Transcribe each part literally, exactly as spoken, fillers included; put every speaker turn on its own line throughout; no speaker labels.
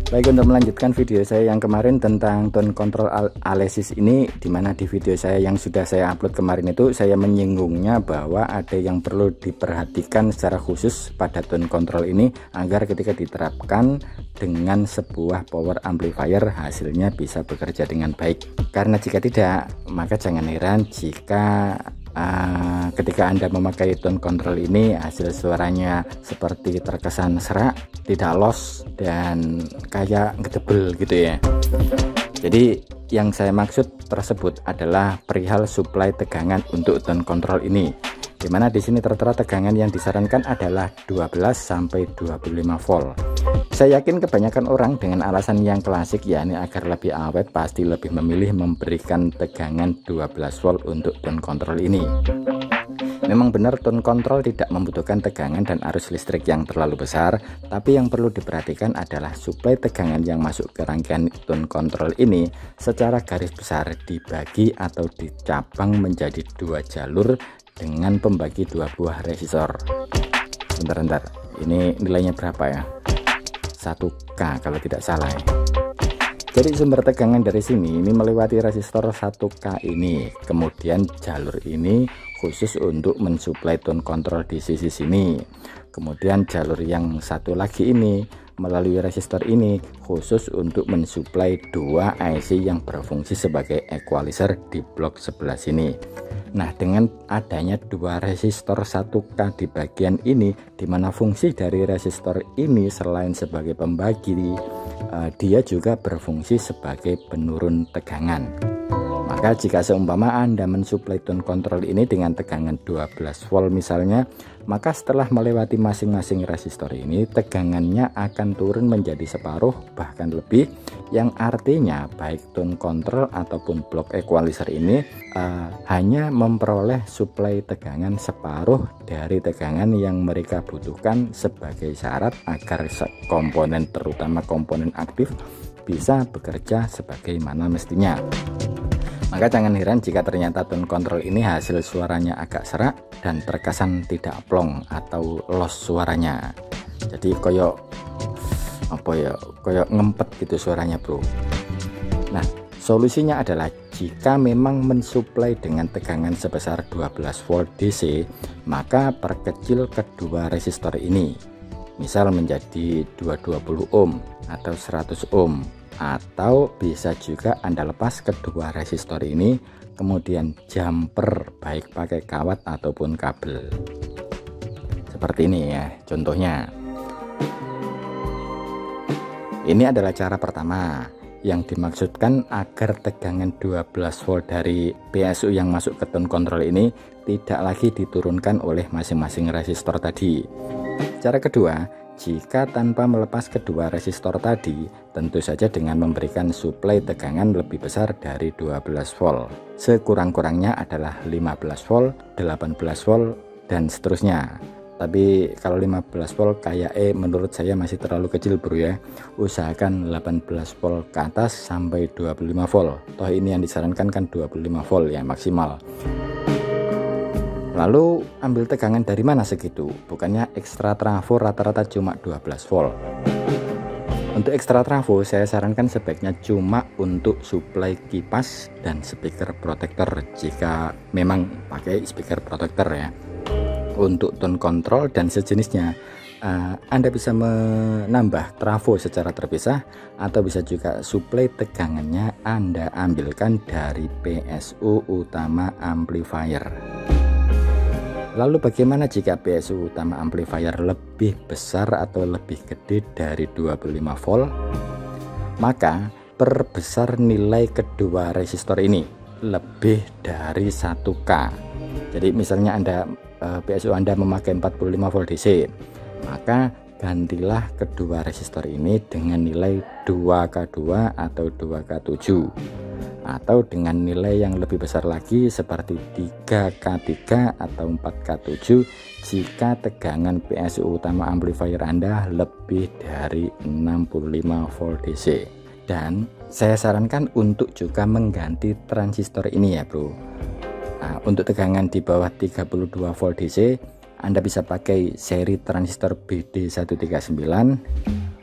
Baik, untuk melanjutkan video saya yang kemarin tentang tone control Alesis ini, dimana di video saya yang sudah saya upload kemarin itu saya menyinggungnya bahwa ada yang perlu diperhatikan secara khusus pada tone control ini agar ketika diterapkan dengan sebuah power amplifier hasilnya bisa bekerja dengan baik. Karena jika tidak, maka jangan heran jika Uh, ketika Anda memakai tone control ini hasil suaranya seperti terkesan serak, tidak loss, dan kayak ngedebel gitu ya. Jadi yang saya maksud tersebut adalah perihal suplai tegangan untuk tone control ini, dimana di sini tertera tegangan yang disarankan adalah dua belas sampai dua puluh lima volt. Saya yakin kebanyakan orang dengan alasan yang klasik, yakni agar lebih awet, pasti lebih memilih memberikan tegangan dua belas volt untuk tone control ini. Memang benar tone control tidak membutuhkan tegangan dan arus listrik yang terlalu besar, tapi yang perlu diperhatikan adalah suplai tegangan yang masuk ke rangkaian tone control ini secara garis besar dibagi atau dicabang menjadi dua jalur dengan pembagi dua buah resistor. Bentar-bentar, ini nilainya berapa ya? satu K kalau tidak salah ya. Jadi sumber tegangan dari sini ini melewati resistor satu K ini, kemudian jalur ini khusus untuk mensuplai tone control di sisi sini, kemudian jalur yang satu lagi ini melalui resistor ini khusus untuk mensuplai dua I C yang berfungsi sebagai equalizer di blok sebelah sini. Nah, dengan adanya dua resistor satu K di bagian ini, dimana fungsi dari resistor ini selain sebagai pembagi, uh, dia juga berfungsi sebagai penurun tegangan. Maka jika seumpama Anda mensuplai tone control ini dengan tegangan dua belas volt misalnya, maka setelah melewati masing-masing resistor ini tegangannya akan turun menjadi separuh bahkan lebih, yang artinya baik tone control ataupun blok equalizer ini uh, hanya memperoleh suplai tegangan separuh dari tegangan yang mereka butuhkan sebagai syarat agar komponen, terutama komponen aktif, bisa bekerja sebagaimana mestinya. Maka jangan heran jika ternyata tone control ini hasil suaranya agak serak dan terkesan tidak plong atau loss suaranya. Jadi koyok apa ya, koyok ngempet gitu suaranya bro. Nah, solusinya adalah jika memang mensuplai dengan tegangan sebesar dua belas volt D C, maka perkecil kedua resistor ini, misal menjadi dua ratus dua puluh ohm atau seratus ohm, atau bisa juga Anda lepas kedua resistor ini kemudian jumper baik pakai kawat ataupun kabel seperti ini ya contohnya. Ini adalah cara pertama yang dimaksudkan agar tegangan dua belas volt dari P S U yang masuk ke tone control ini tidak lagi diturunkan oleh masing-masing resistor tadi. Cara kedua, jika tanpa melepas kedua resistor tadi, tentu saja dengan memberikan suplai tegangan lebih besar dari dua belas volt. Sekurang-kurangnya adalah lima belas volt, delapan belas volt, dan seterusnya. Tapi kalau lima belas volt kayak eh menurut saya masih terlalu kecil bro ya. Usahakan delapan belas volt ke atas sampai dua puluh lima volt. Toh ini yang disarankan kan dua puluh lima volt ya maksimal. Lalu ambil tegangan dari mana segitu? Bukannya ekstra trafo rata-rata cuma dua belas volt. Untuk ekstra trafo saya sarankan sebaiknya cuma untuk suplai kipas dan speaker protector jika memang pakai speaker protector ya. Untuk tone control dan sejenisnya, uh, Anda bisa menambah trafo secara terpisah atau bisa juga suplai tegangannya Anda ambilkan dari P S U utama amplifier. Lalu bagaimana jika P S U utama amplifier lebih besar atau lebih gede dari dua puluh lima volt? Maka perbesar nilai kedua resistor ini lebih dari satu K. Jadi misalnya Anda P S U Anda memakai empat puluh lima volt D C, maka gantilah kedua resistor ini dengan nilai dua K dua atau dua K tujuh, atau dengan nilai yang lebih besar lagi seperti tiga K tiga atau empat K tujuh jika tegangan P S U utama amplifier Anda lebih dari enam puluh lima volt D C. Dan saya sarankan untuk juga mengganti transistor ini ya bro. Nah, untuk tegangan di bawah tiga puluh dua volt D C Anda bisa pakai seri transistor B D seratus tiga puluh sembilan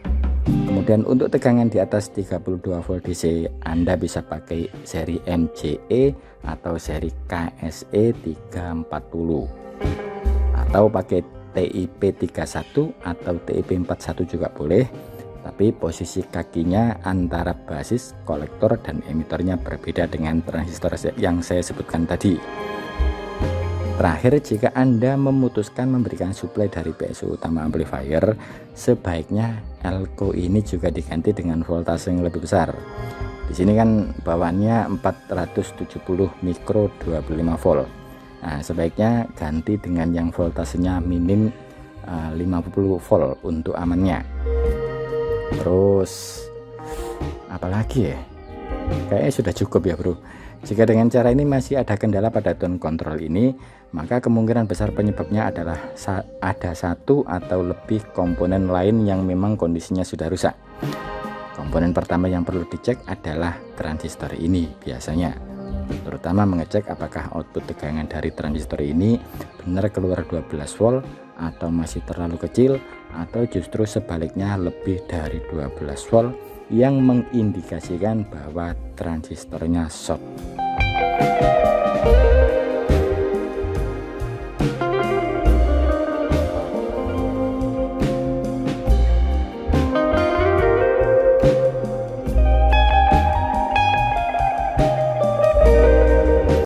Kemudian untuk tegangan di atas tiga puluh dua volt D C Anda bisa pakai seri M J E atau seri K S E tiga empat nol atau pakai T I P tiga puluh satu atau T I P empat puluh satu juga boleh, tapi posisi kakinya antara basis, kolektor, dan emitornya berbeda dengan transistor yang saya sebutkan tadi. Terakhir, jika Anda memutuskan memberikan suplai dari P S U utama amplifier, sebaiknya elko ini juga diganti dengan voltase yang lebih besar. Di sini kan bawaannya empat ratus tujuh puluh mikro dua puluh lima volt. Nah, sebaiknya ganti dengan yang voltasenya minim uh, lima puluh volt untuk amannya. Terus apalagi ya? Kayaknya sudah cukup ya, bro. Jika dengan cara ini masih ada kendala pada tone control ini, maka kemungkinan besar penyebabnya adalah sa ada satu atau lebih komponen lain yang memang kondisinya sudah rusak. Komponen pertama yang perlu dicek adalah transistor ini biasanya, terutama mengecek apakah output tegangan dari transistor ini benar keluar dua belas volt atau masih terlalu kecil, atau justru sebaliknya lebih dari dua belas volt yang mengindikasikan bahwa transistornya short.